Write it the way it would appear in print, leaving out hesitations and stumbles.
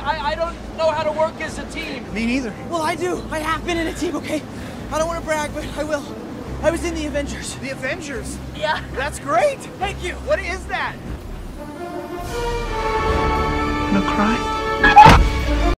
I don't know how to work as a team. Me neither. Well, I do. I have been in a team, okay? I don't want to brag, but I will. I was in the Avengers. The Avengers? Yeah. That's great. Thank you. What is that? Gonna cry?